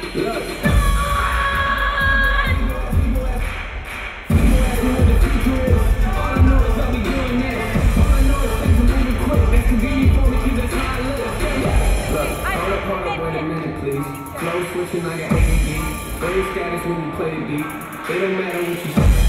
Flow switching like an AD. Brain status when you play the beat. It don't matter what you say.